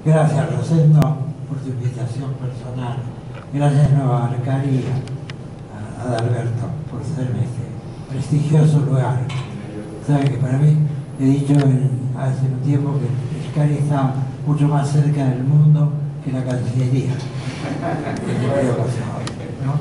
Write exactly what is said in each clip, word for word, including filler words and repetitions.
Gracias, Rosendo, por tu invitación personal. Gracias, Nueva Arcari, a, a Adalberto, por hacerme este prestigioso lugar. Sabe que para mí, he dicho en, hace un tiempo que el Cari está mucho más cerca del mundo que la Cancillería. ¿No?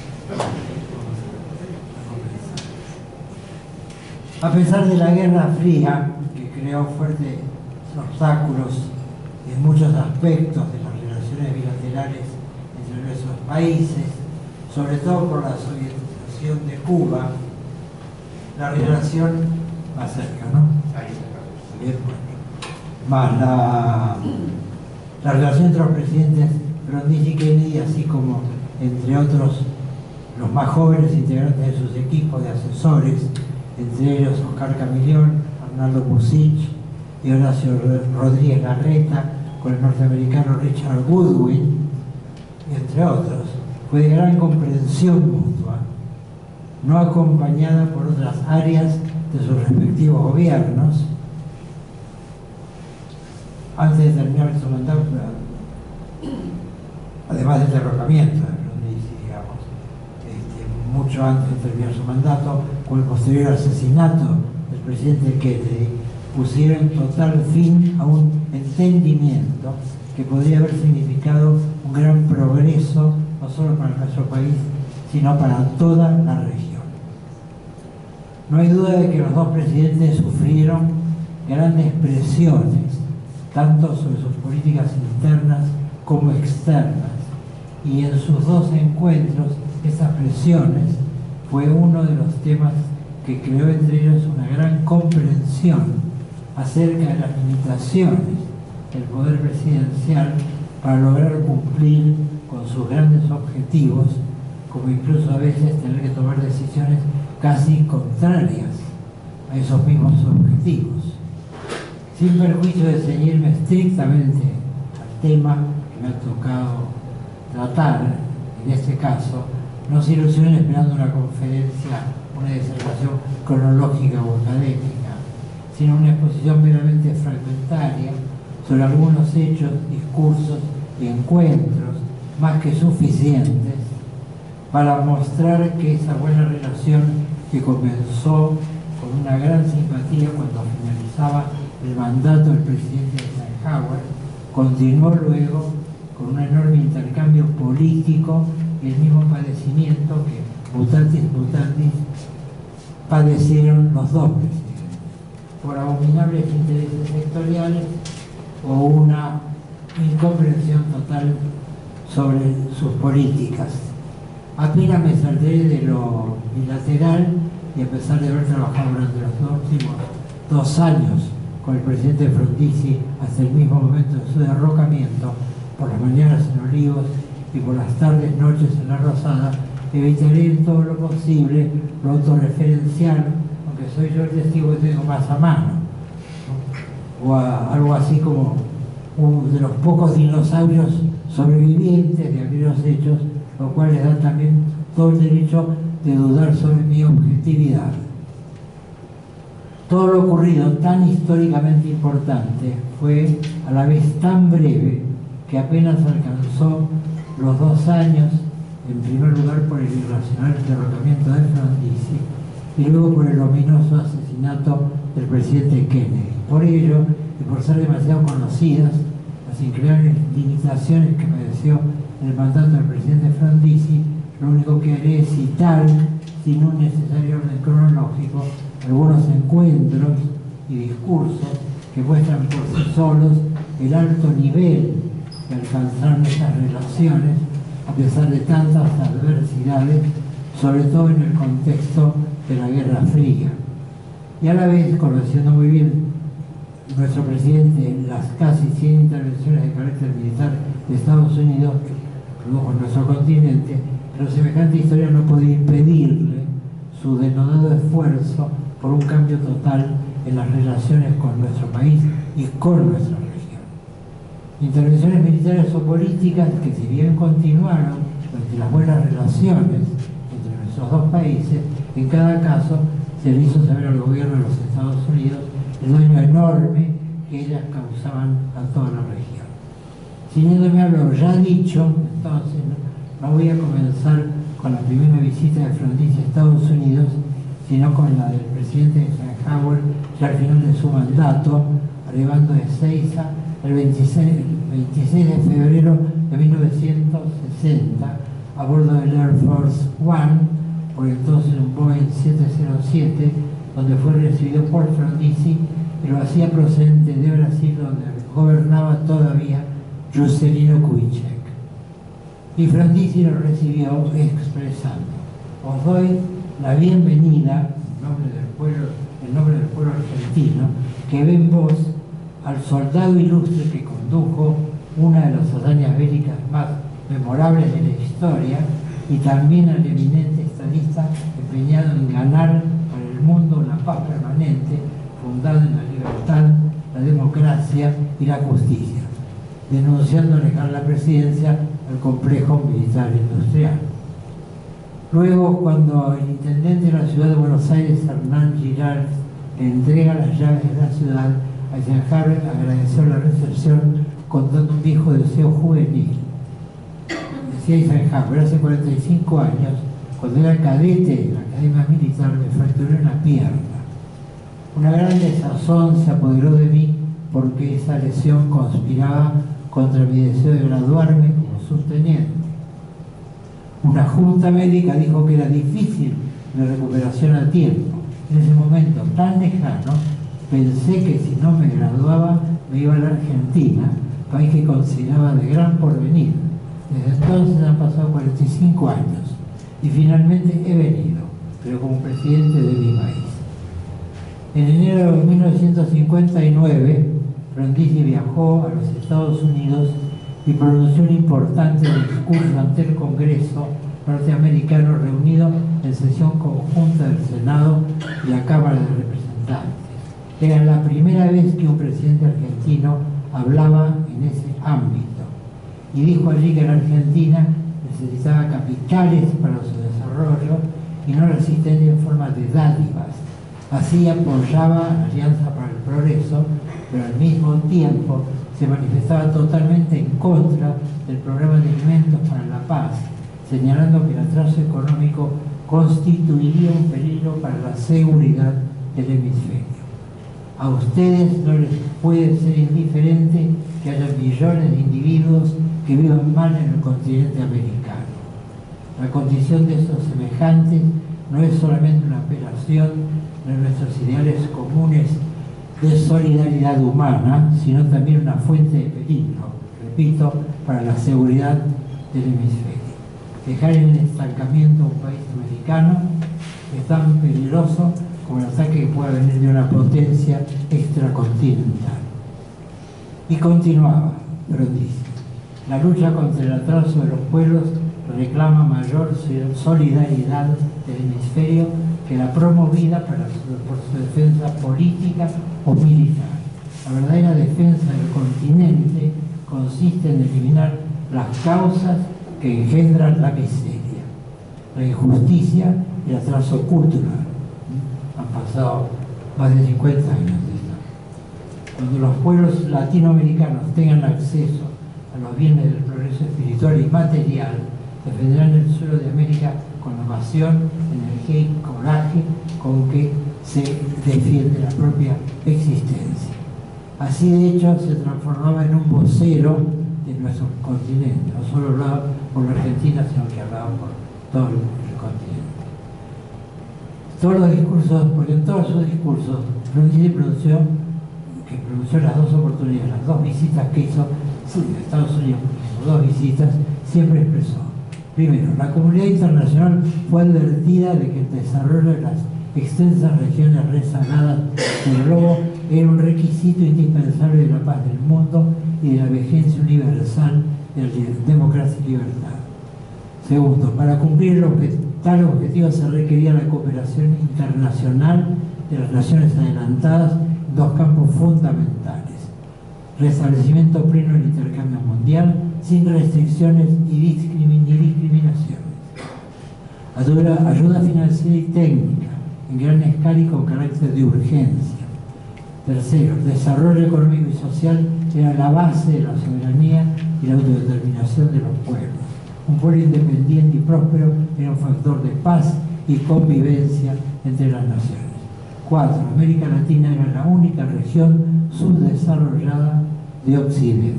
A pesar de la Guerra Fría, que creó fuertes obstáculos en muchos aspectos de las relaciones bilaterales entre nuestros países, sobre todo por la sovietización de Cuba, la relación más cerca, ¿no? Bien, bueno. Más la, la relación entre los presidentes Frondizi y Kennedy, así como entre otros los más jóvenes integrantes de sus equipos de asesores, entre ellos Oscar Camillón, Arnaldo Musich y Horacio Rodríguez Larreta, con el norteamericano Richard Goodwin, y entre otros, fue de gran comprensión mutua, no acompañada por otras áreas de sus respectivos gobiernos. Antes de terminar su mandato, además del derrocamiento de Frondizi, digamos, este, mucho antes de terminar su mandato, con el posterior asesinato del presidente Kennedy, pusieron total fin a un entendimiento que podría haber significado un gran progreso, no solo para nuestro país, sino para toda la región. No hay duda de que los dos presidentes sufrieron grandes presiones, tanto sobre sus políticas internas como externas, y en sus dos encuentros, esas presiones fue uno de los temas que creó entre ellos una gran comprensión acerca de las limitaciones del poder presidencial para lograr cumplir con sus grandes objetivos, como incluso a veces tener que tomar decisiones casi contrarias a esos mismos objetivos. Sin perjuicio de ceñirme estrictamente al tema que me ha tocado tratar, en este caso, no se ilusionen esperando una conferencia, una disertación cronológica o académica, sino una exposición meramente fragmentaria sobre algunos hechos, discursos y encuentros más que suficientes para mostrar que esa buena relación que comenzó con una gran simpatía cuando finalizaba el mandato del presidente Eisenhower, continuó luego con un enorme intercambio político y el mismo padecimiento que mutatis mutandis padecieron los dos presidentes, por abominables intereses sectoriales o una incomprensión total sobre sus políticas. Apenas me saldré de lo bilateral y a pesar de haber trabajado durante los últimos dos años con el presidente Frondizi hasta el mismo momento de su derrocamiento, por las mañanas en Olivos y por las tardes, noches en La Rosada, evitaré en todo lo posible lo autorreferencial, aunque soy yo el testigo que tengo más a mano, ¿no? O a, algo así como uno de los pocos dinosaurios sobrevivientes de aquellos hechos, lo cual les da también todo el derecho de dudar sobre mi objetividad. Todo lo ocurrido, tan históricamente importante, fue a la vez tan breve que apenas alcanzó los dos años, en primer lugar por el irracional derrocamiento de Frondizi y luego por el ominoso asesinato del presidente Kennedy. Por ello, y por ser demasiado conocidas las increíbles limitaciones que padeció el mandato del presidente Frondizi, lo único que haré es citar, sin un necesario orden cronológico, algunos encuentros y discursos que muestran por sí solos el alto nivel que alcanzaron estas relaciones a pesar de tantas adversidades, sobre todo en el contexto de la Guerra Fría. Y a la vez, conociendo muy bien nuestro presidente las casi cien intervenciones de carácter militar de Estados Unidos que produjo en nuestro continente, pero semejante historia no podía impedirle su denodado esfuerzo por un cambio total en las relaciones con nuestro país y con nuestra región. Intervenciones militares o políticas que, si bien continuaron durante las buenas relaciones entre nuestros dos países, en cada caso se le hizo saber al gobierno de los Estados Unidos el daño enorme que ellas causaban a toda la región. Siguiéndome a lo ya dicho, entonces no, no voy a comenzar con la primera visita de Frondizi a Estados Unidos, sino con la del presidente Eisenhower ya al final de su mandato, arribando de Ezeiza el veintiséis, veintiséis de febrero de mil novecientos sesenta a bordo del Air Force One, por entonces un Boeing siete cero siete, donde fue recibido por Frondizi y lo hacía procedente de Brasil, donde gobernaba todavía Juscelino Kubitschek. Y Frondizi lo recibió expresando: os doy la bienvenida en nombre del pueblo, en nombre del pueblo argentino, que ve en vos al soldado ilustre que condujo una de las hazañas bélicas más memorables de la historia, y también al eminente estadista empeñado en ganar para el mundo una paz permanente fundada en la libertad, la democracia y la justicia, denunciando alejar la presidencia al complejo militar industrial. Luego, cuando el intendente de la ciudad de Buenos Aires, Hernán Girard, le entrega las llaves de la ciudad, Eisenhower agradeció la recepción contando un viejo deseo juvenil. Decía Eisenhower: hace cuarenta y cinco años, cuando era cadete en la Academia Militar, me fracturé una pierna. Una gran desazón se apoderó de mí porque esa lesión conspiraba contra mi deseo de graduarme como subteniente. Una junta médica dijo que era difícil la recuperación a tiempo. En ese momento tan lejano, pensé que si no me graduaba me iba a la Argentina, país que consideraba de gran porvenir. Desde entonces han pasado cuarenta y cinco años y finalmente he venido, pero como presidente de mi país. En enero de mil novecientos cincuenta y nueve, Frondizi viajó a los Estados Unidos y pronunció un importante discurso ante el Congreso norteamericano reunido en sesión conjunta del Senado y la Cámara de Representantes. Era la primera vez que un presidente argentino hablaba en ese ámbito, y dijo allí que la Argentina necesitaba capitales para su desarrollo y no resistencia en forma de dádivas. Así apoyaba la Alianza para el Progreso, pero al mismo tiempo se manifestaba totalmente en contra del programa de alimentos para la paz, señalando que el atraso económico constituiría un peligro para la seguridad del hemisferio. A ustedes no les puede ser indiferente que haya millones de individuos que vivan mal en el continente americano. La condición de estos semejantes no es solamente una apelación de nuestros ideales comunes de solidaridad humana, sino también una fuente de peligro, repito, para la seguridad del hemisferio. Dejar en el estancamiento a un país americano es tan peligroso como el ataque que pueda venir de una potencia extracontinental. Y continuaba, Frondizi: la lucha contra el atraso de los pueblos reclama mayor solidaridad del hemisferio que la promovida para su, por su defensa política o militar. La verdadera defensa del continente consiste en eliminar las causas que engendran la miseria, la injusticia y el atraso cultural. Han pasado más de cincuenta años de esto. Cuando los pueblos latinoamericanos tengan acceso a los bienes del progreso espiritual y material, defenderán el suelo de América con la pasión, energía y coraje con que se defiende la propia existencia. Así de hecho se transformaba en un vocero de nuestro continente, no solo hablaba por la Argentina, sino que hablaba por todo el continente. Todos los discursos, porque en todos sus discursos, Frondizi pronunció, que pronunció las dos oportunidades, las dos visitas que hizo a Estados Unidos, hizo dos visitas, siempre expresó: primero, la comunidad internacional fue advertida de que el desarrollo de las extensas regiones rezagadas del globo era un requisito indispensable de la paz del mundo y de la vigencia universal de la democracia y libertad. Segundo, para cumplir el objet tal objetivo se requería la cooperación internacional de las naciones adelantadas en dos campos fundamentales: restablecimiento pleno del intercambio mundial sin restricciones y discriminaciones, ayuda, ayuda financiera y técnica en gran escala y con carácter de urgencia. Tercero, el desarrollo económico y social era la base de la soberanía y la autodeterminación de los pueblos. Un pueblo independiente y próspero era un factor de paz y convivencia entre las naciones. Cuatro. América Latina era la única región subdesarrollada de Occidente.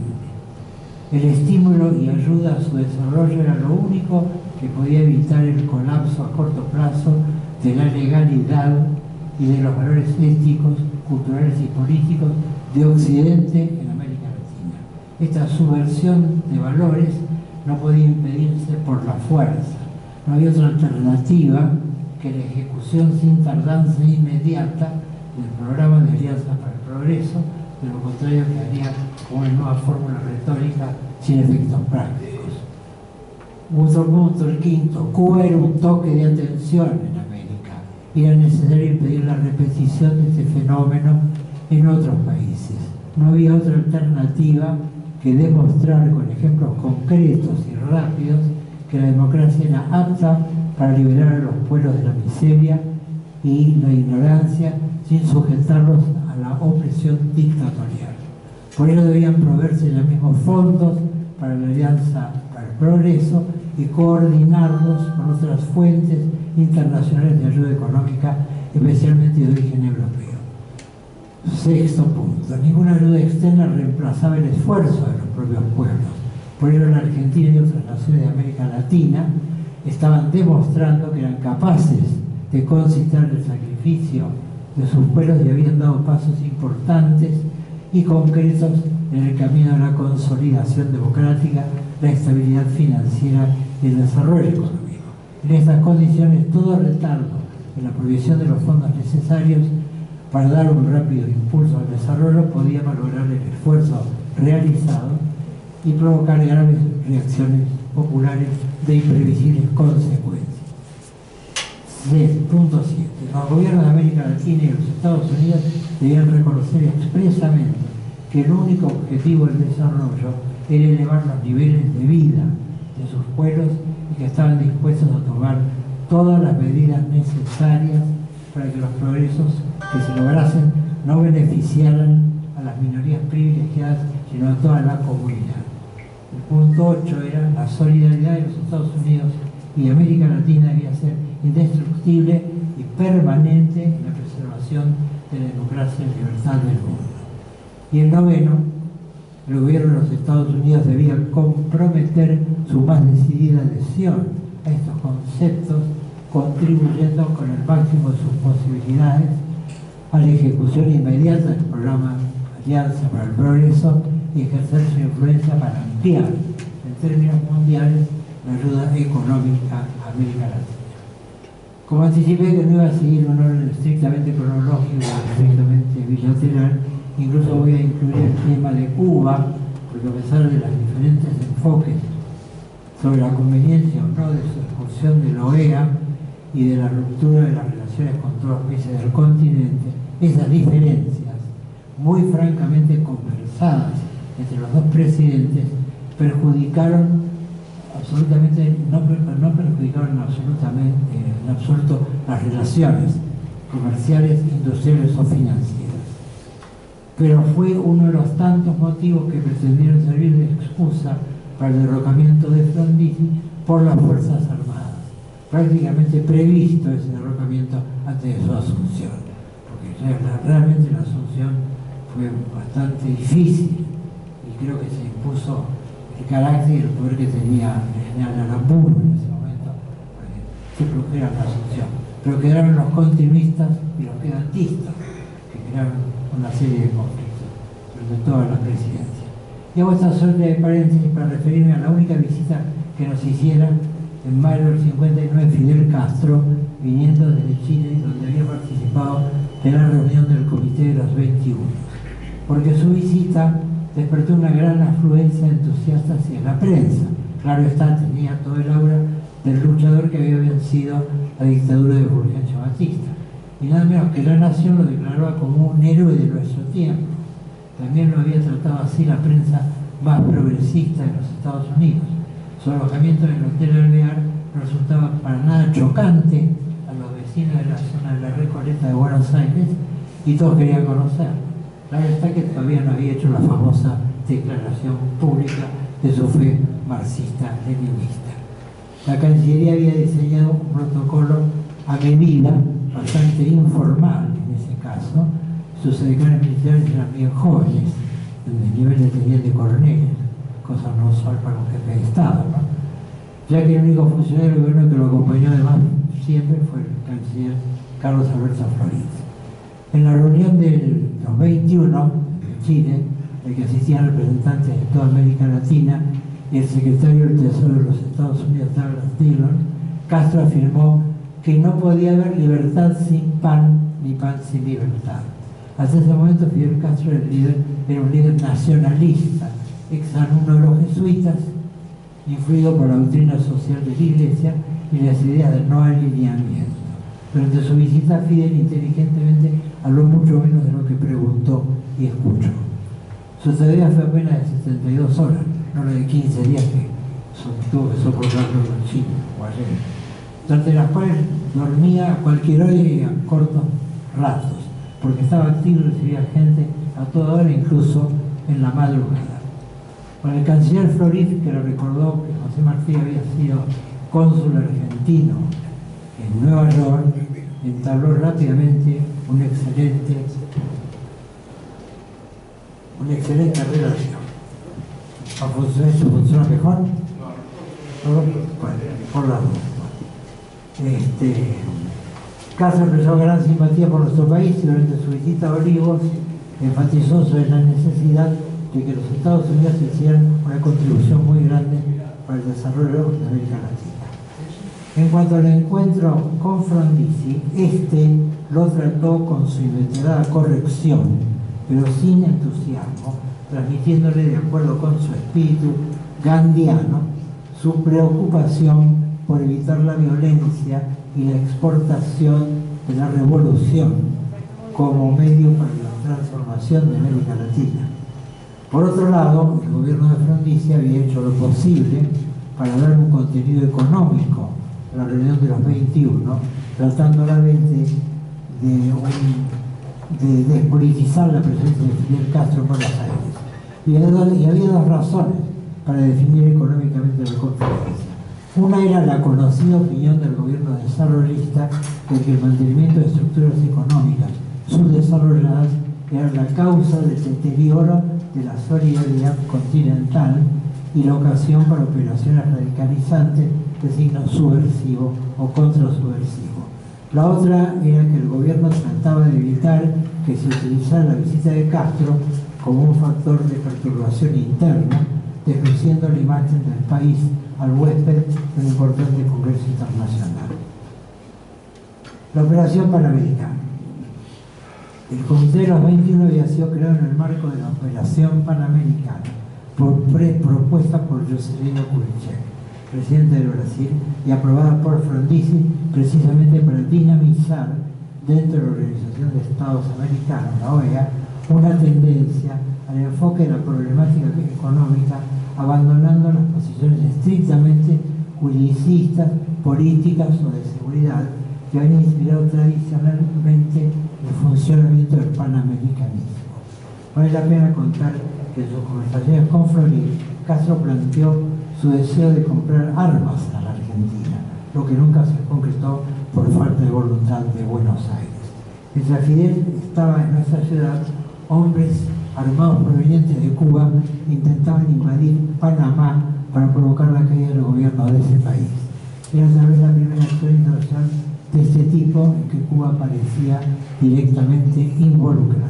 El estímulo y ayuda a su desarrollo era lo único que podía evitar el colapso a corto plazo de la legalidad y de los valores éticos, culturales y políticos de Occidente en América Latina. Esta subversión de valores no podía impedirse por la fuerza. No había otra alternativa que la ejecución sin tardanza inmediata del programa de Alianza para el Progreso, de lo contrario quedaría como una nueva fórmula retórica sin efectos prácticos. Otro punto, el quinto, Cuba era un toque de atención en América. Era necesario impedir la repetición de este fenómeno en otros países. No había otra alternativa que demostrar con ejemplos concretos y rápidos que la democracia era apta para liberar a los pueblos de la miseria y la ignorancia sin sujetarlos a la opresión dictatorial. Por ello debían proveerse los mismos fondos para la Alianza para el Progreso y coordinarlos con otras fuentes internacionales de ayuda económica, especialmente de origen europeo. Sexto punto. Ninguna ayuda externa reemplazaba el esfuerzo de los propios pueblos. Por ello la Argentina y otras naciones de América Latina estaban demostrando que eran capaces de concitar el sacrificio de sus pueblos y habían dado pasos importantes y concretos en el camino a la consolidación democrática, la estabilidad financiera y el desarrollo económico. En estas condiciones, todo retardo en la provisión de los fondos necesarios para dar un rápido impulso al desarrollo podía malograr el esfuerzo realizado y provocar graves reacciones populares de imprevisibles consecuencias. Punto siete. Los gobiernos de América Latina y los Estados Unidos debían reconocer expresamente que el único objetivo del desarrollo era elevar los niveles de vida de sus pueblos y que estaban dispuestos a tomar todas las medidas necesarias para que los progresos que se lograsen no beneficiaran a las minorías privilegiadas, sino a toda la comunidad. El punto ocho era la solidaridad de los Estados Unidos y América Latina debía ser indestructible y permanente en la preservación de la democracia y la libertad del mundo. Y el noveno, el gobierno de los Estados Unidos debía comprometer su más decidida adhesión a estos conceptos, contribuyendo con el máximo de sus posibilidades a la ejecución inmediata del programa Alianza para el Progreso y ejercer su influencia para ampliar, en términos mundiales, la ayuda económica a América Latina. Como anticipé que no iba a seguir un orden estrictamente cronológico o estrictamente bilateral, incluso voy a incluir el tema de Cuba, porque a pesar de los diferentes enfoques sobre la conveniencia o no de su expulsión de la O E A y de la ruptura de las relaciones con todos los países del continente, esas diferencias, muy francamente conversadas entre los dos presidentes, perjudicaron absolutamente, no, no perjudicaron absolutamente, en absoluto las relaciones comerciales, industriales o financieras. Pero fue uno de los tantos motivos que pretendieron servir de excusa para el derrocamiento de Frondizi por las Fuerzas Armadas. Prácticamente previsto ese derrocamiento antes de su asunción, porque realmente la asunción fue bastante difícil y creo que se impuso el carácter y el poder que tenía el general Aramburu en ese momento, porque se produjera la asunción. Pero quedaron los continuistas y los quedantistas, que crearon una serie de conflictos durante toda la presidencia. Y hago esta suerte de paréntesis para referirme a la única visita que nos hiciera en mayo del cincuenta y nueve Fidel Castro, viniendo desde Chile, donde había participado de la reunión del Comité de los veintiuno, porque su visita despertó una gran afluencia de entusiastas y en la prensa. Claro está, tenía todo el aura del luchador que había vencido la dictadura de Fulgencio Batista. Y nada menos que la nación lo declaraba como un héroe de nuestro tiempo. También lo había tratado así la prensa más progresista de los Estados Unidos. Su alojamiento en el Hotel Alvear no resultaba para nada chocante a los vecinos de la zona de la Recoleta de Buenos Aires y todos querían conocerlo. Claro está que todavía no había hecho la famosa declaración pública de su fe marxista-leninista. La Cancillería había diseñado un protocolo a medida, bastante informal en ese caso. Sus secretarios militares eran bien jóvenes, de nivel de teniente coronel, cosa no usual para un jefe de Estado, ¿no? Ya que el único funcionario del gobierno que lo acompañó además siempre fue el canciller Carlos Alberto Florit. En la reunión de los veintiuno de Chile, en que asistían representantes de toda América Latina y el secretario del Tesoro de los Estados Unidos, Douglas Dillon, Castro afirmó que no podía haber libertad sin pan, ni pan sin libertad. Hasta ese momento Fidel Castro era, el líder, era un líder nacionalista, exalumno de los jesuitas, influido por la doctrina social de la Iglesia y las ideas de no alineamiento. Durante su visita, Fidel inteligentemente habló mucho menos de lo que preguntó y escuchó. Su estadía fue apenas de setenta y dos horas, no la de quince días que tuvo que soportarlo en Chile o ayer, durante las cuales dormía a cualquier hora y a cortos ratos, porque estaba activo y recibía gente a toda hora, incluso en la madrugada. Con el canciller Florit, que le recordó que José Martí había sido cónsul argentino en Nueva York, entabló rápidamente un excelente, una excelente relación. ¿Eso funciona mejor? Bueno, por la duda. Este, Castro expresó gran simpatía por nuestro país y durante su visita a Olivos enfatizó sobre la necesidad de que los Estados Unidos hicieran una contribución muy grande para el desarrollo de América Latina. En cuanto al encuentro con Frondizi, este lo trató con su inveterada corrección, pero sin entusiasmo, transmitiéndole, de acuerdo con su espíritu gandhiano, su preocupación por evitar la violencia y la exportación de la revolución como medio para la transformación de América Latina. Por otro lado, el gobierno de Frondizi había hecho lo posible para dar un contenido económico a la reunión de los veintiuno, tratando a la vez de, de, un, de despolitizar la presencia de Fidel Castro en Buenos Aires. Y había, y había dos razones para definir económicamente la conferencia. Una era la conocida opinión del gobierno desarrollista de que el mantenimiento de estructuras económicas subdesarrolladas era la causa del deterioro de la solidaridad continental y la ocasión para operaciones radicalizantes de signo subversivo o contrasubversivo. La otra era que el gobierno trataba de evitar que se utilizara la visita de Castro como un factor de perturbación interna, desluciendo la imagen del país al huésped de un importante congreso internacional. La operación Panamericana. El Comité de los veintiuno había sido creado en el marco de la Operación Panamericana, por propuesta por Juscelino Kubitschek, presidente del Brasil, y aprobada por Frondizi precisamente para dinamizar dentro de la Organización de Estados Americanos, la O E A, una tendencia al enfoque de la problemática económica, abandonando las posiciones estrictamente juridicistas, políticas o de seguridad que habían inspirado tradicionalmente el funcionamiento del panamericanismo. Vale la pena contar que en sus conversaciones con Florit, Castro planteó su deseo de comprar armas a la Argentina, lo que nunca se concretó por falta de voluntad de Buenos Aires. Mientras Fidel estaba en nuestra ciudad, hombres armados provenientes de Cuba intentaban invadir Panamá para provocar la caída del gobierno de ese país. Era tal vez la primera acción internacional de este tipo en que Cuba parecía directamente involucrada.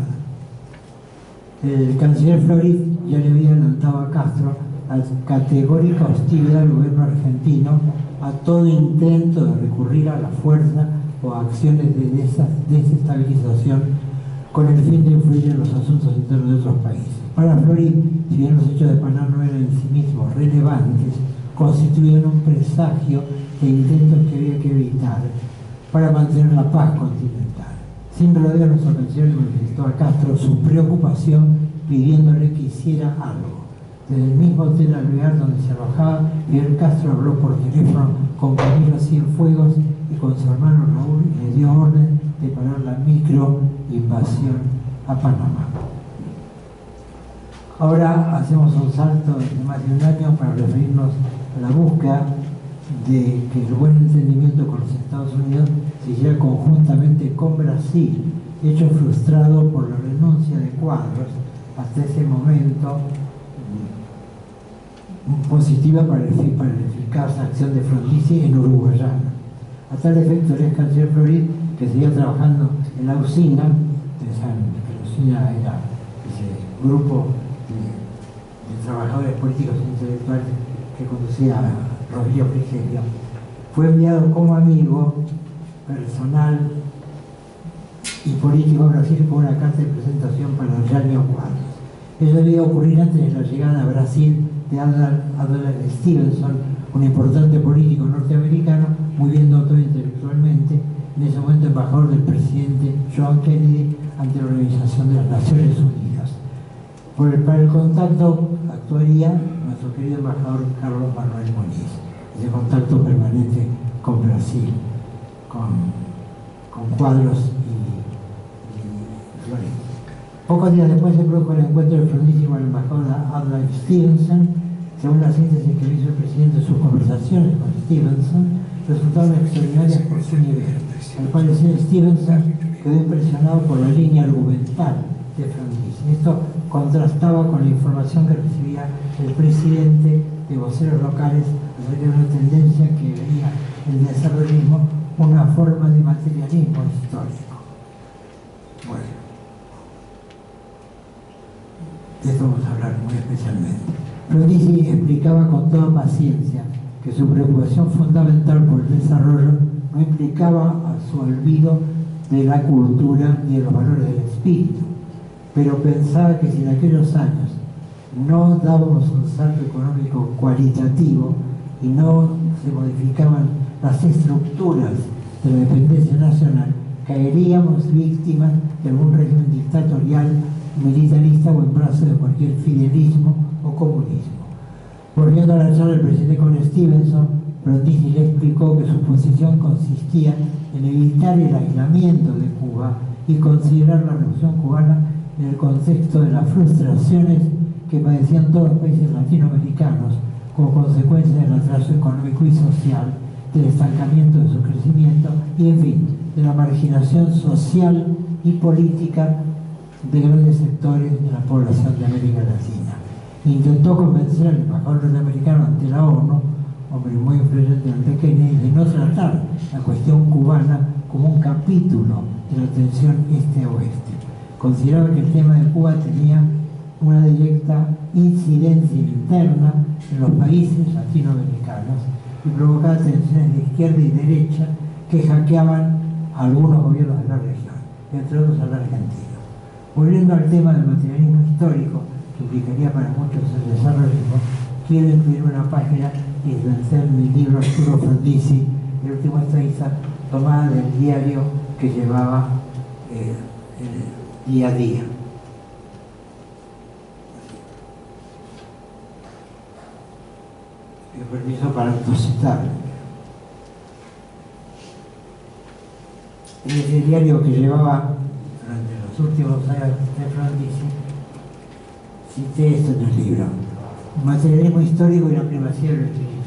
El canciller Florit ya le había adelantado a Castro la categórica hostilidad del gobierno argentino a todo intento de recurrir a la fuerza o a acciones de desestabilización con el fin de influir en los asuntos internos de otros países. Para Florit, si bien los hechos de Panamá no eran en sí mismos relevantes, constituían un presagio de intentos que había que evitar para mantener la paz continental. Sin rodeo, nuestro canciller manifestó a Castro su preocupación pidiéndole que hiciera algo. Desde el mismo hotel Alvear donde se alojaba, Fidel Castro habló por teléfono con Camilo Cienfuegos y con su hermano Raúl y le dio orden de parar la microinvasión a Panamá. Ahora hacemos un salto de más de un año para referirnos a la búsqueda de que el buen entendimiento con los Estados Unidos se hiciera conjuntamente con Brasil, hecho frustrado por la renuncia de Quadros, hasta ese momento positiva para, el, para la eficaz acción de Frondizi en Uruguayana. A tal efecto, el ex canciller Florid, que seguía trabajando en la usina, pensaban que la usina era ese grupo de, de trabajadores políticos e intelectuales que conducía a Rogelio Frigerio, fue enviado como amigo personal y político a Brasil con una carta de presentación para Jânio Quadros. Eso debía ocurrir antes de la llegada a Brasil de Adlai Stevenson, un importante político norteamericano, muy bien dotado intelectualmente, en ese momento embajador del presidente John Kennedy ante la Organización de las Naciones Unidas. Por el, para el contacto actuaría nuestro querido embajador Carlos Manuel Muniz, ese contacto permanente con Brasil, con, con Quadros y, y Florid. Pocos días después se produjo el encuentro de Frondizi con el embajador Adlai Stevenson. Según la síntesis que hizo el presidente de sus conversaciones con Stevenson, resultaron extraordinarias por su nivel. Al parecer, Stevenson quedó impresionado por la línea argumental de Frondizi. Esto contrastaba con la información que recibía el presidente de voceros locales acerca de una tendencia que veía el desarrollismo una forma de materialismo histórico. Bueno, de esto vamos a hablar muy especialmente. Frondizi explicaba con toda paciencia que su preocupación fundamental por el desarrollo no implicaba a su olvido de la cultura ni de los valores del espíritu, pero pensaba que si en aquellos años no dábamos un salto económico cualitativo y no se modificaban las estructuras de la dependencia nacional, caeríamos víctimas de algún régimen dictatorial, militarista o en brazos de cualquier fidelismo o comunismo. Volviendo a la charla del presidente con Stevenson, Frondizi le explicó que su posición consistía en evitar el aislamiento de Cuba y considerar la revolución cubana en el contexto de las frustraciones que padecían todos los países latinoamericanos como consecuencia del atraso económico y social, del estancamiento de su crecimiento y, en fin, de la marginación social y política de grandes sectores de la población de América Latina. Intentó convencer al embajador norteamericano ante la ONU, hombre muy influyente ante Kennedy, de no tratar la cuestión cubana como un capítulo de la tensión este-oeste. Consideraba que el tema de Cuba tenía una directa incidencia interna en los países latinoamericanos y provocaba tensiones de izquierda y derecha que hackeaban a algunos gobiernos de la región, entre otros al argentino. Volviendo al tema del materialismo histórico, que implicaría para muchos el desarrollismo, quiero incluir una página y deshacer mi libro Arturo Frondizi, el último estadista, tomada del diario que llevaba eh, el día a día. Pido permiso para autocitarlo. En ese diario que llevaba durante los últimos años de Frondizi, cité esto en el libro: materialismo histórico y la primacía de lo espiritual.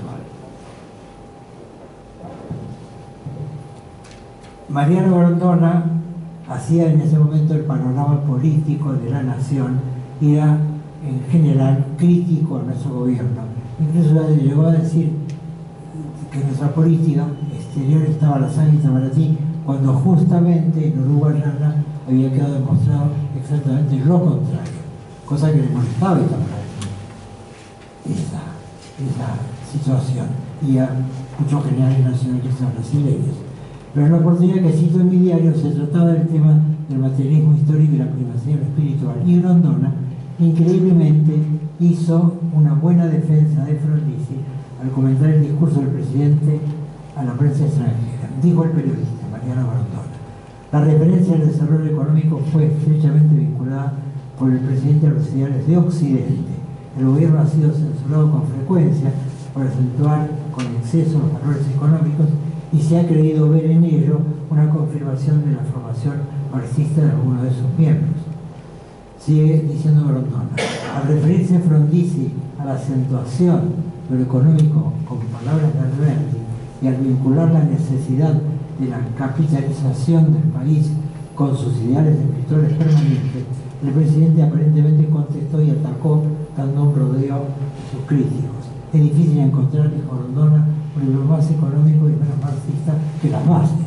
Mariano Grondona hacía en ese momento el panorama político de la nación y era en general crítico a nuestro gobierno. Incluso llegó a decir que nuestra política exterior estaba a la sangre de Itamaraty, cuando justamente en Uruguayana había quedado demostrado exactamente lo contrario, cosa que le molestaba a Itamaraty, esa, esa situación, y a muchos generales nacionalistas brasileños. Pero en la oportunidad que cito en mi diario se trataba del tema del materialismo histórico y la primacía de lo espiritual, y Grondona increíblemente hizo una buena defensa de Frondizi al comentar el discurso del presidente a la prensa extranjera. Dijo el periodista Mariano Grondona: la referencia al desarrollo económico fue estrechamente vinculada por el presidente a los ideales de Occidente. El gobierno ha sido censurado con frecuencia por acentuar con exceso los valores económicos y se ha creído ver en ello una confirmación de la formación marxista de algunos de sus miembros. Sigue diciendo Grondona, al referirse Frondizi a la acentuación de lo económico con palabras de Alberti y al vincular la necesidad de la capitalización del país con sus ideales de escritores permanentes, el presidente aparentemente contestó y atacó dando un rodeo a sus críticos. Es difícil encontrar, dijo Grondona, un libro más económico y menos marxista que Las Bases.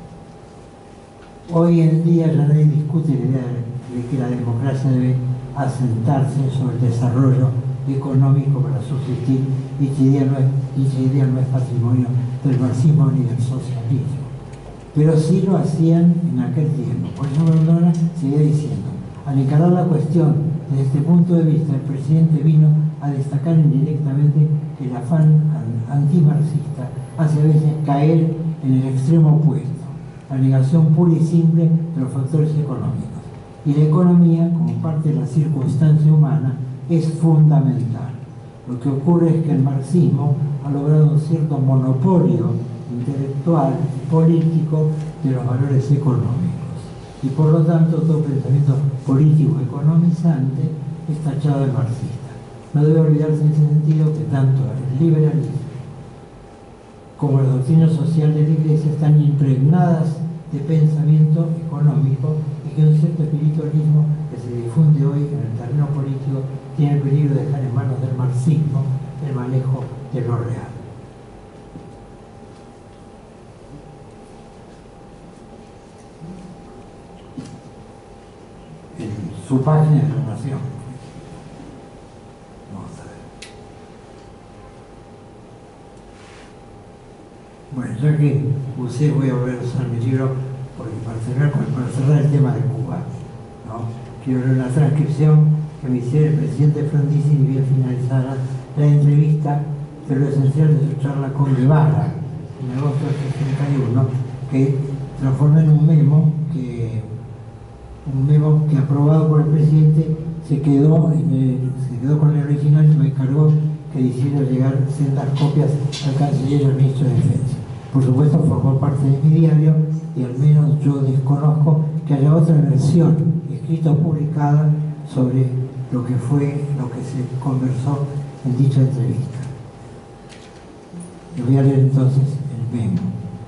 Hoy en día ya nadie discute la idea de que la democracia debe asentarse sobre el desarrollo económico para subsistir. Dicha idea no es, dicha idea no es patrimonio del marxismo ni del socialismo. Pero sí lo hacían en aquel tiempo. Por eso Grondona seguía diciendo, al encarar la cuestión desde este punto de vista, el presidente vino a destacar indirectamente que el afán antimarxista hace a veces caer en el extremo opuesto, la negación pura y simple de los factores económicos. Y la economía, como parte de la circunstancia humana, es fundamental. Lo que ocurre es que el marxismo ha logrado un cierto monopolio intelectual y político de los valores económicos. Y por lo tanto, todo pensamiento político economizante es tachado de marxista. No debe olvidarse en ese sentido que tanto el liberalismo como la doctrina social de la Iglesia están impregnadas de pensamiento económico y que un cierto espiritualismo que se difunde hoy en el terreno político tiene el peligro de dejar en manos del marxismo el manejo de lo real. En su página de La Nación. Vamos a ver. Bueno, ya que usé, voy a volver a usar mi libro porque para cerrar, para cerrar el tema de Cuba, ¿no? Quiero leer una transcripción que me hiciera el presidente Frondizi ni bien finalizada la entrevista de lo esencial de su charla con Guevara en agosto del sesenta y uno, que transformé en un memo que un memo que aprobado por el presidente se quedó, en el, se quedó con el original y me encargó que hiciera llegar sendas copias al canciller y al ministro de Defensa. Por supuesto formó parte de mi diario y al menos yo desconozco que haya otra versión escrita o publicada sobre lo que fue, lo que se conversó en dicha entrevista. Le voy a leer entonces el memo.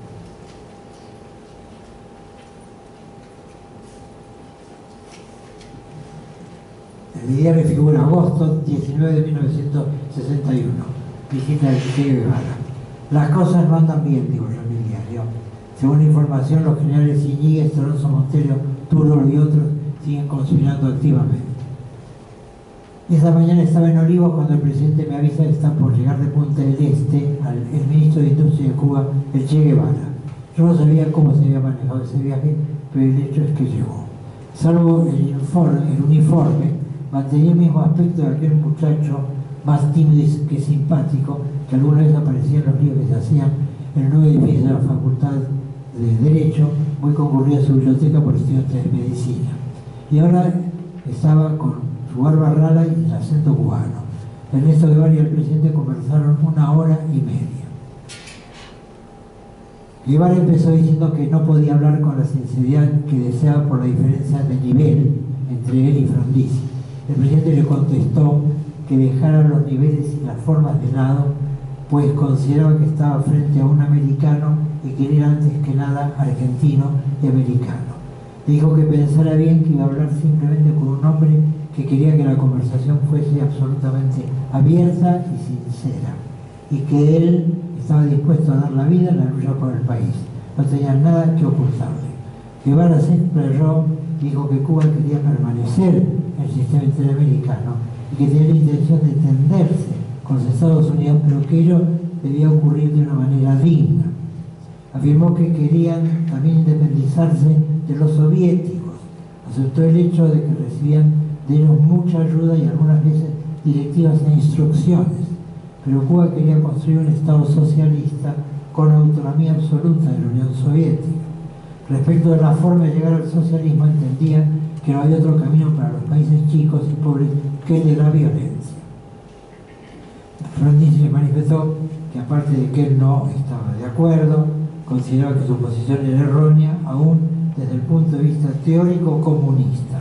En mi diario figura agosto diecinueve de mil novecientos sesenta y uno, visita del Che Guevara. Las cosas no andan bien, digo yo en mi diario. Según la información, los generales Iñiguez, Alonso Montero, Turó y otros siguen conspirando activamente. Esa mañana estaba en Olivos cuando el presidente me avisa que está por llegar de Punta del Este al el ministro de Industria de Cuba, el Che Guevara. Yo no sabía cómo se había manejado ese viaje, pero el hecho es que llegó. Salvo el, informe, el uniforme, mantenía el mismo aspecto de aquel muchacho más tímido que simpático que alguna vez aparecía en los líos que se hacían en el nuevo edificio de la Facultad de Derecho, muy concurrida su biblioteca por estudiantes de medicina. Y ahora estaba con su barba rara y el acento cubano. Ernesto Guevara y el presidente conversaron una hora y media. Guevara empezó diciendo que no podía hablar con la sinceridad que deseaba por la diferencia de nivel entre él y Frondizi. El presidente le contestó que dejara los niveles y las formas de lado, pues consideraba que estaba frente a un americano y que era antes que nada argentino y americano. Dijo que pensara bien, que iba a hablar simplemente con un hombre que quería que la conversación fuese absolutamente abierta y sincera, y que él estaba dispuesto a dar la vida en la lucha por el país. No tenía nada que ocultarle. Guevara se explayó, dijo que Cuba quería permanecer en el sistema interamericano y que tenía la intención de entenderse con los Estados Unidos, pero que ello debía ocurrir de una manera digna. Afirmó que querían también independizarse de los soviéticos. Aceptó el hecho de que recibían de ellos mucha ayuda y algunas veces directivas e instrucciones, pero Cuba quería construir un Estado socialista con autonomía absoluta de la Unión Soviética. Respecto de la forma de llegar al socialismo, entendían que no había otro camino para los países chicos y pobres que el de la violencia. Frondizi le manifestó que aparte de que él no estaba de acuerdo, consideraba que su posición era errónea, aún desde el punto de vista teórico comunista.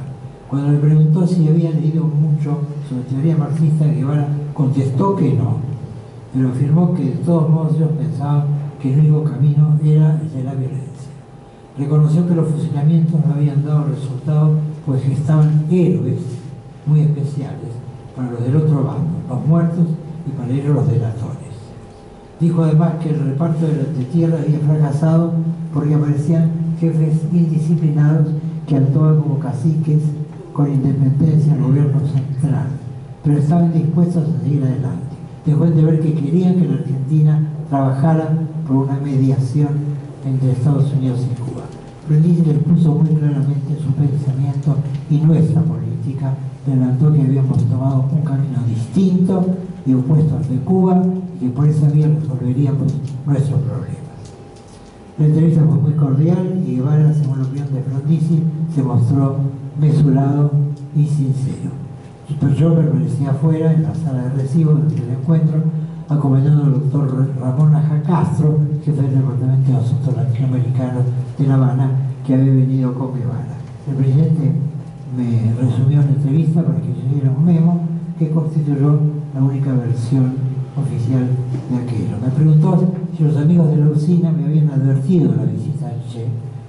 Cuando le preguntó si había leído mucho sobre teoría marxista, Guevara contestó que no, pero afirmó que de todos modos ellos pensaban que el único camino era el de la violencia. Reconoció que los fusilamientos no habían dado resultado, pues estaban héroes muy especiales para los del otro bando, los muertos, y para ellos los delatores. Dijo además que el reparto de la tierra había fracasado porque aparecían jefes indisciplinados que actuaban como caciques con independencia del gobierno central, pero estaban dispuestos a seguir adelante. Dejó de ver que querían que la Argentina trabajara por una mediación entre Estados Unidos y Cuba. Frondizi les puso muy claramente su pensamiento y nuestra política. Adelantó que habíamos tomado un camino distinto y opuesto al de Cuba y que por esa vía resolveríamos nuestros problemas. La entrevista fue muy cordial y Guevara, según la opinión de Frondizi, se mostró mesurado y sincero. Pero yo permanecía afuera, en la sala de recibo del encuentro, acompañando al doctor Ramón Aja Castro, jefe del Departamento de Asuntos Latinoamericanos de La Habana, que había venido con Guevara. El presidente me resumió la entrevista para que yo diera un memo que constituyó la única versión oficial de aquello. Me preguntó si los amigos de la usina me habían advertido de la visita al Che,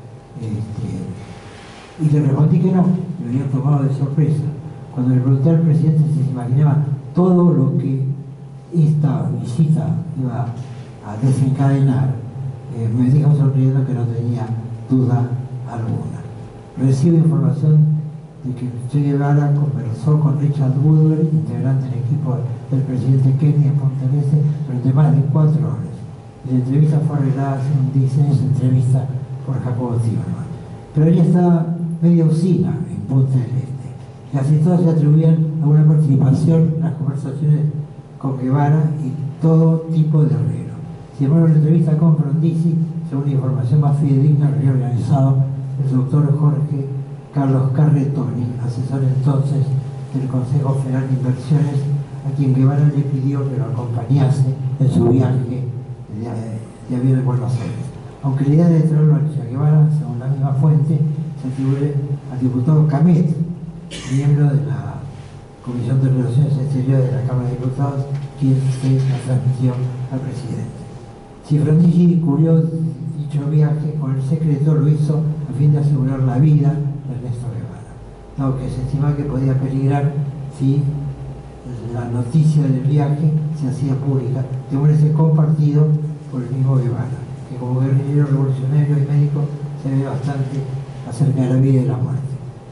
este, y le respondí que no, me habían tomado de sorpresa. Cuando le pregunté al presidente si se imaginaba todo lo que esta visita iba a desencadenar, eh, me dijo sonriendo que no tenía duda alguna. Recibo información de que Che Guevara conversó con Richard Woodward, integrante del equipo del presidente Kennedy en Punta del Este, durante más de cuatro horas. Y la entrevista fue arreglada, según dicen, esa entrevista por Jacobo Timerman. Pero ella estaba media usina en Punta del Este. Casi todos se atribuían a una participación en las conversaciones con Guevara y todo tipo de arreglo. Sin embargo, en la entrevista con Frondizi, según la información más fidedigna, lo había organizado el doctor Jorge Carlos Carretoni, asesor entonces del Consejo Federal de Inversiones, a quien Guevara le pidió que lo acompañase en su viaje de, de avión de Buenos Aires. Aunque la idea de traerlo a Guevara, según la misma fuente, se atribuye al diputado Camet, miembro de la Comisión de Relaciones Exteriores de la Cámara de Diputados, quien se la transmitió al presidente. Si Frondizi cubrió dicho viaje con el secreto, lo hizo a fin de asegurar la vida de Ernesto Guevara, dado que se estimaba que podía peligrar si la noticia del viaje se hacía pública, de modo ese compartido por el mismo Guevara, que como guerrillero revolucionario y médico se ve bastante acerca de la vida y la muerte.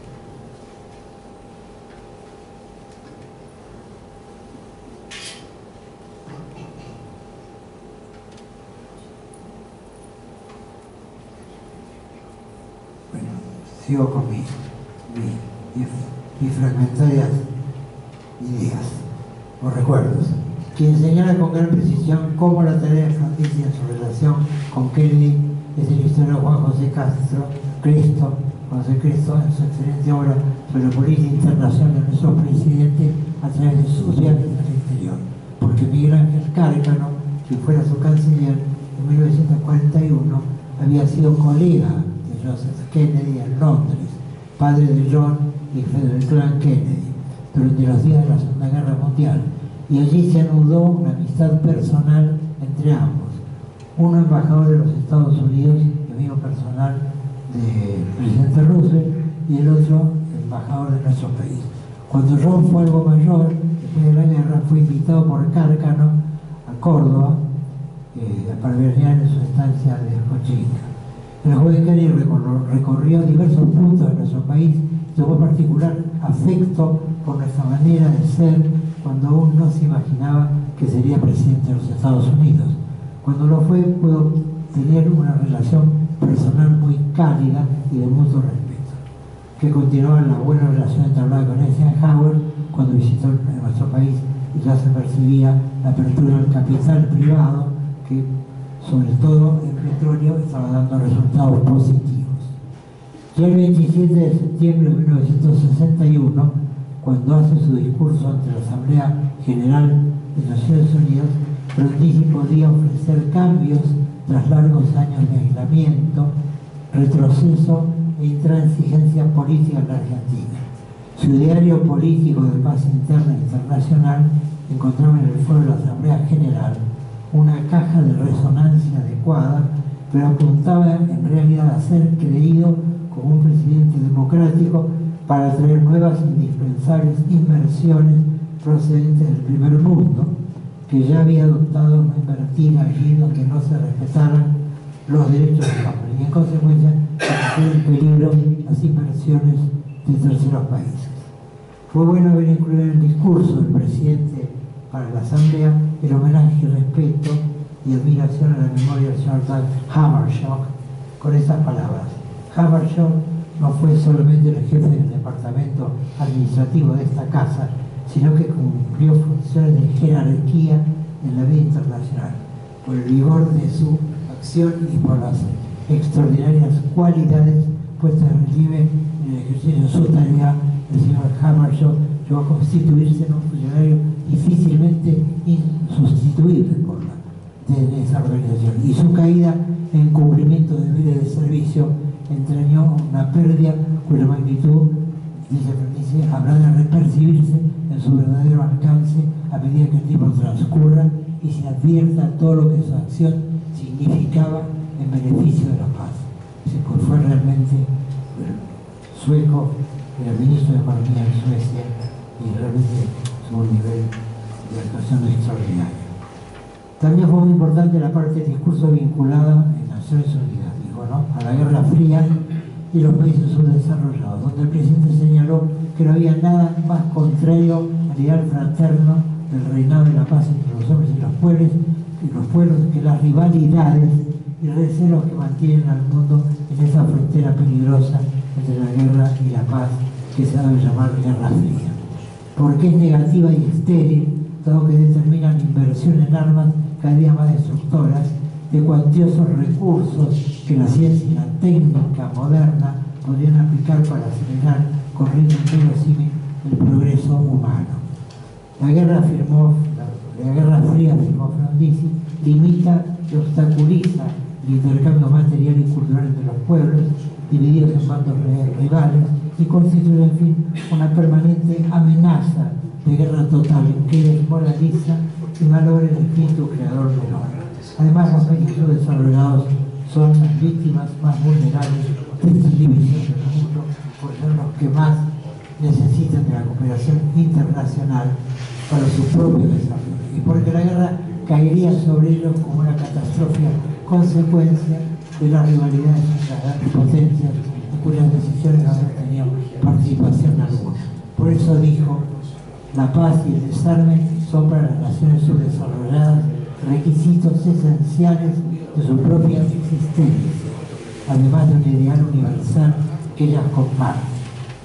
Sigo con mis, mis, mis fragmentarias ideas o recuerdos. Quien señala con gran precisión cómo la tarea de Frondizi en su relación con Kennedy es el historiador Juan José Castro, Cristo, José Cristo, en su excelente obra sobre la política internacional de nuestro presidente a través de sus viajes al exterior. Porque Miguel Ángel Cárcano, quien fuera su canciller en mil novecientos cuarenta y uno, había sido colega Joseph Kennedy en Londres, padre de John y jefe del clan Kennedy, durante los días de la Segunda Guerra Mundial, y allí se anudó una amistad personal entre ambos, uno embajador de los Estados Unidos y amigo personal del presidente Roosevelt, y el otro embajador de nuestro país. Cuando John fue algo mayor, después de la guerra, fue invitado por Cárcano a Córdoba eh, para veranear en su estancia de Cochinga. El joven Kennedy recorrió diversos puntos de nuestro país y tomó particular afecto por nuestra manera de ser cuando aún no se imaginaba que sería presidente de los Estados Unidos. Cuando lo fue, pudo tener una relación personal muy cálida y de mutuo respeto, que continuaba la buena relación entablada con Eisenhower cuando visitó nuestro país y ya se percibía la apertura del capital privado que, sobre todo el petróleo, estaba dando resultados positivos. Ya el veintisiete de septiembre de mil novecientos sesenta y uno, cuando hace su discurso ante la Asamblea General de Naciones Unidas, Frondizi podía ofrecer cambios tras largos años de aislamiento, retroceso e intransigencia política en la Argentina. Su ideario político de paz interna e internacional encontraba en el foro de la Asamblea General una caja de resonancia adecuada, pero apuntaba en realidad a ser creído como un presidente democrático para traer nuevas indispensables inversiones procedentes del primer mundo, que ya había adoptado no invertir allí donde no se respetaran los derechos del hombre y en consecuencia poner en peligro las inversiones de terceros países. Fue bueno haber incluido en el discurso del presidente para la Asamblea el homenaje y respeto y admiración a la memoria del señor Dag Hammarskjöld con estas palabras. Hammarskjöld no fue solamente el jefe del departamento administrativo de esta casa, sino que cumplió funciones de jerarquía en la vida internacional, por el vigor de su acción y por las extraordinarias cualidades puestas en relieve en el ejercicio de su tarea. El señor Hammarskjöld llegó a constituirse en un funcionario difícilmente insustituible por la, de esa organización, y su caída en cumplimiento de deberes de servicio entrañó una pérdida cuya magnitud, dice Frondizi, habrá de repercibirse en su verdadero alcance a medida que el tiempo transcurra y se advierta todo lo que su acción significaba en beneficio de la paz. Pues fue realmente sueco, era ministro de Economía en Suecia, y realmente tuvo un nivel de actuación extraordinario. También fue muy importante la parte del discurso vinculada en Naciones Unidas, dijo, ¿no?, a la Guerra Fría y los países subdesarrollados, donde el presidente señaló que no había nada más contrario al ideal fraterno del reinado de la paz entre los hombres y los pueblos, y los pueblos que las rivalidades y recelos que mantienen al mundo en esa frontera peligrosa entre la guerra y la paz que se ha de llamar Guerra Fría. Porque es negativa y estéril, dado que determinan inversión en armas cada día más destructoras, de cuantiosos recursos que la ciencia y la técnica moderna podrían aplicar para acelerar con ritmo inverosímil el progreso humano. La guerra, firmó, la, la guerra fría, afirmó Frondizi, limita y obstaculiza el intercambio material y cultural entre los pueblos, divididos en bandos rivales, y constituye, en fin, una permanente amenaza de guerra total que desmoraliza y malogra el espíritu creador del hombre. Además, los países subdesarrollados son las víctimas más vulnerables de esta división del mundo, por ser los que más necesitan de la cooperación internacional para su propio desarrollo, y porque la guerra caería sobre ellos como una catastrófica consecuencia de las rivalidades entre las grandes potencias, en cuyas decisiones no han tenido participación alguna. Por eso dijo, la paz y el desarme son para las naciones subdesarrolladas requisitos esenciales de su propia existencia, además de un ideal universal que ellas comparten.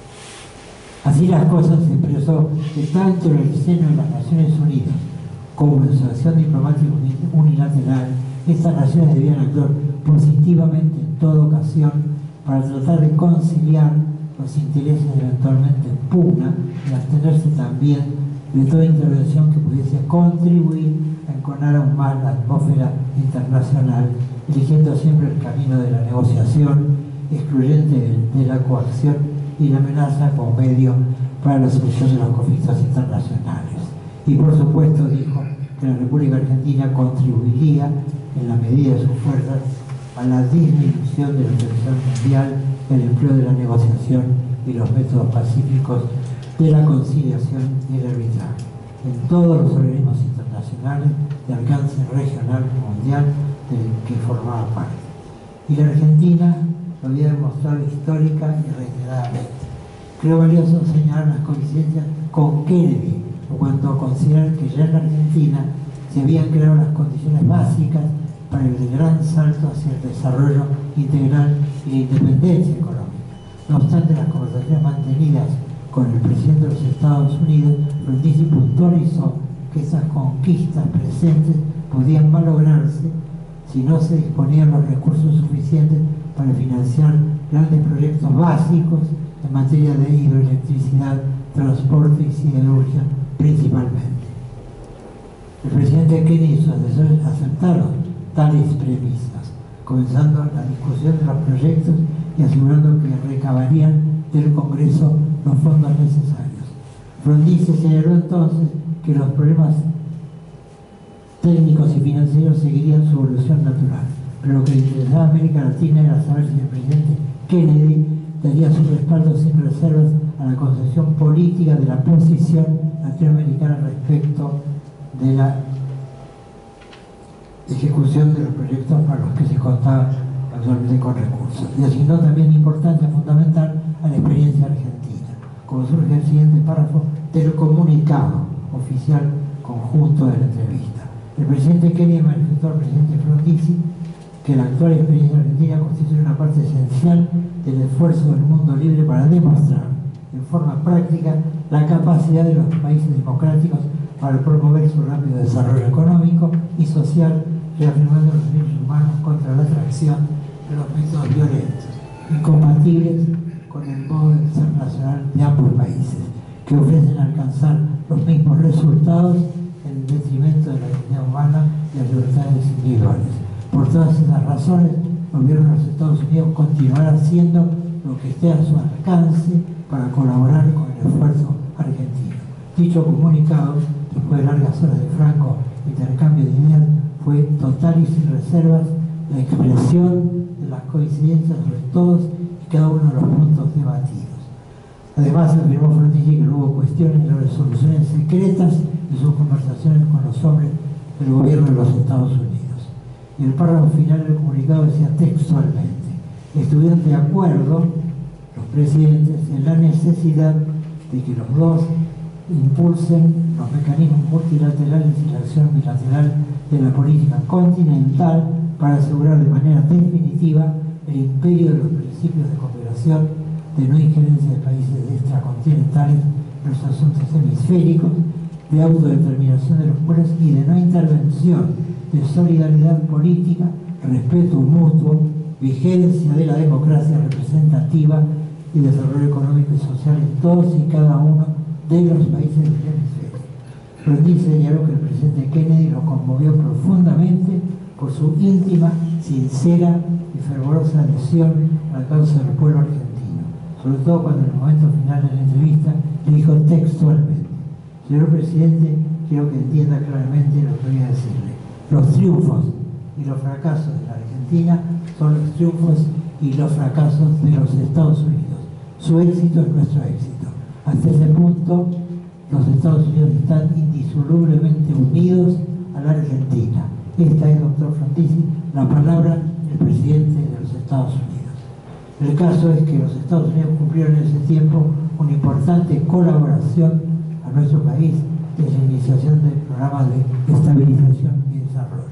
Así las cosas se expresó que tanto en el seno de las Naciones Unidas como en su acción diplomática unilateral, estas naciones debían actuar positivamente en toda ocasión para tratar de conciliar los intereses eventualmente en pugna y abstenerse también de toda intervención que pudiese contribuir a enconar aún más la atmósfera internacional, eligiendo siempre el camino de la negociación, excluyente de, de la coacción y la amenaza como medio para la solución de los conflictos internacionales. Y por supuesto dijo que la República Argentina contribuiría en la medida de sus fuerzas a la disminución de la tensión mundial, el empleo de la negociación y los métodos pacíficos de la conciliación y el arbitraje en todos los organismos internacionales de alcance regional y mundial del que formaba parte. Y la Argentina lo había demostrado histórica y reiteradamente. Creo valioso señalar las coincidencias con Kennedy en cuanto a considerar que ya en la Argentina se habían creado las condiciones básicas para el gran salto hacia el desarrollo integral y la independencia económica. No obstante, las conversaciones mantenidas con el presidente de los Estados Unidos, Frondizi puntualizó que esas conquistas presentes podían malograrse si no se disponían los recursos suficientes para financiar grandes proyectos básicos en materia de hidroelectricidad, transporte y siderurgia principalmente. El presidente Kennedy y sus asesores aceptaron tales premisas, comenzando la discusión de los proyectos y asegurando que recabarían del Congreso los fondos necesarios. Frondizi señaló entonces que los problemas técnicos y financieros seguirían su evolución natural, pero lo que le interesaba a América Latina era saber si el presidente Kennedy daría su respaldo sin reservas a la concepción política de la posición latinoamericana respecto de la ejecución de los proyectos para los que se contaba actualmente con recursos. Y asignó también importancia fundamental a la experiencia argentina, como surge el siguiente párrafo del comunicado oficial conjunto de la entrevista. El presidente Kennedy manifestó al presidente Frondizi que la actual experiencia argentina constituye una parte esencial del esfuerzo del mundo libre para demostrar en forma práctica la capacidad de los países democráticos para promover su rápido desarrollo económico y social, reafirmando los derechos humanos contra la atracción de los métodos violentos, incompatibles con el modo de ser nacional de ambos países, que ofrecen alcanzar los mismos resultados en detrimento de la dignidad humana y las libertades individuales. Por todas esas razones, el gobierno de los Estados Unidos continuará haciendo lo que esté a su alcance para colaborar con el esfuerzo argentino. Dicho comunicado, después de largas horas de franco intercambio de ideas, fue total y sin reservas la expresión de las coincidencias sobre todos y cada uno de los puntos debatidos. Además, afirmó Frondizi que no hubo cuestiones de resoluciones secretas de sus conversaciones con los hombres del gobierno de los Estados Unidos. Y el párrafo final del comunicado decía textualmente: estuvieron de acuerdo los presidentes en la necesidad de que los dos impulsen los mecanismos multilaterales y la acción bilateral de la política continental para asegurar de manera definitiva el imperio de los principios de cooperación, de no injerencia de países extracontinentales en los asuntos hemisféricos, de autodeterminación de los pueblos y de no intervención, de solidaridad política, respeto mutuo, vigencia de la democracia representativa y desarrollo económico y social en todos y cada uno de los países del hemisferio. Frondizi señaló que el presidente Kennedy lo conmovió profundamente por su íntima, sincera y fervorosa adhesión a la causa del pueblo argentino, sobre todo cuando en el momento final de la entrevista le dijo textualmente: señor presidente, quiero que entienda claramente lo que voy a decirle. Los triunfos y los fracasos de la Argentina son los triunfos y los fracasos de los Estados Unidos. Su éxito es nuestro éxito. Hasta ese punto, los Estados Unidos están indisolublemente unidos a la Argentina. Esta es, doctor Frondizi, la palabra del presidente de los Estados Unidos. El caso es que los Estados Unidos cumplieron en ese tiempo una importante colaboración a nuestro país en la iniciación del programa de estabilización y desarrollo.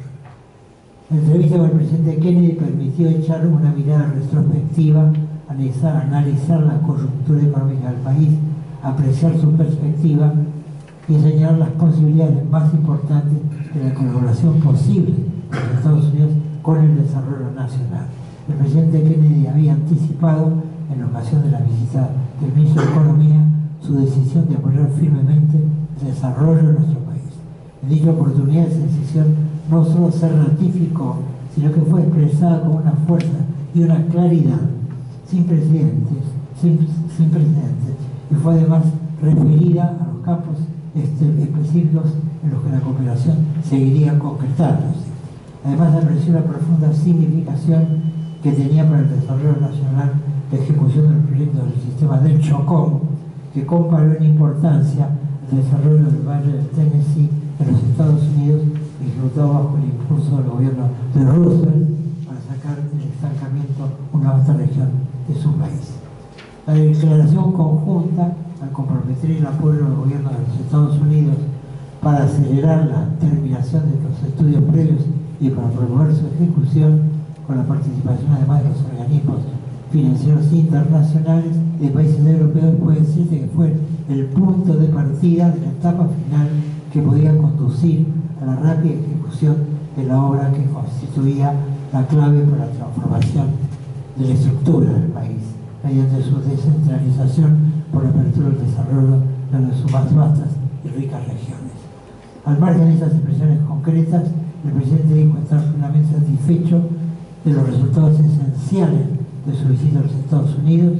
La entrevista con el presidente Kennedy permitió echar una mirada retrospectiva, analizar, analizar la coyuntura económica del país, apreciar su perspectiva y señalar las posibilidades más importantes de la colaboración posible de los Estados Unidos con el desarrollo nacional. El presidente Kennedy había anticipado, en la ocasión de la visita del ministro de Economía, su decisión de apoyar firmemente el desarrollo de nuestro país. En dicha oportunidad, esa decisión no solo se ratificó, sino que fue expresada con una fuerza y una claridad sin precedentes, sin, sin precedentes, y fue además referida a los campos este, específicos en los que la cooperación seguiría concretándose. Además, apreció la profunda significación que tenía para el desarrollo nacional la ejecución del proyecto del sistema del Chocó, que comparó en importancia el desarrollo del Valle del Tennessee en los Estados Unidos, ejecutado bajo el impulso del gobierno de Roosevelt para sacar del estancamiento una vasta región de su país. La declaración conjunta, al comprometer el apoyo del gobierno de los Estados Unidos para acelerar la terminación de los estudios previos y para promover su ejecución, con la participación además de los organismos financieros internacionales de países europeos, puede decirse que fue el punto de partida de la etapa final que podía conducir a la rápida ejecución de la obra que constituía la clave para la transformación de la estructura del país, mediante su descentralización por la apertura del desarrollo de una de sus más vastas y ricas regiones. Al margen de esas expresiones concretas, el presidente dijo estar plenamente satisfecho de los resultados esenciales de su visita a los Estados Unidos,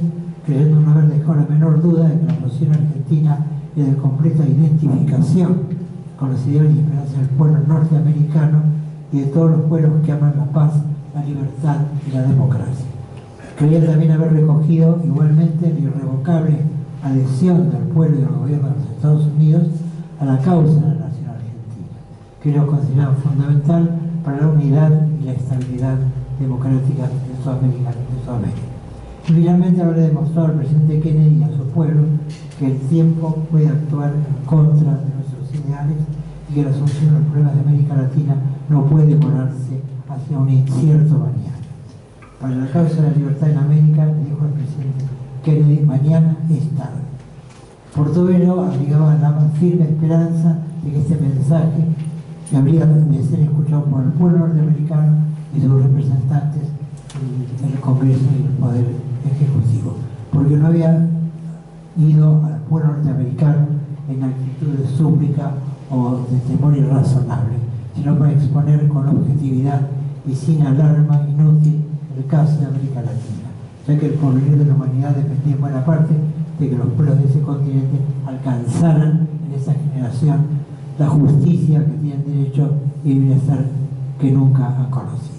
creyendo no haber dejado la menor duda de que la posición argentina es de completa identificación con los ideales y esperanzas del pueblo norteamericano y de todos los pueblos que aman la paz, la libertad y la democracia. Creía también haber recogido igualmente la irrevocable adhesión del pueblo y del gobierno de los Estados Unidos a la causa de la nación argentina, que ellos consideraban fundamental para la unidad y la estabilidad democrática de Sudamérica. De Sudamérica. Y finalmente habrá demostrado al presidente Kennedy y a su pueblo que el tiempo puede actuar en contra de nuestros ideales y que la solución a los problemas de América Latina no puede demorarse hacia un incierto mañana. Para la causa de la libertad en América, le dijo el presidente Kennedy, mañana es tarde. Por todo ello, abrigaba la firme esperanza de que este mensaje habría de ser escuchado por el pueblo norteamericano y sus representantes en el Congreso y el Poder Ejecutivo, porque no había ido al pueblo norteamericano en actitud de súplica o de temor irrazonable, sino para exponer con objetividad y sin alarma inútil el caso de América Latina, ya que el porvenir de la humanidad dependía en buena parte de que los pueblos de ese continente alcanzaran en esa generación la justicia que tienen derecho y el bienestar que nunca han conocido.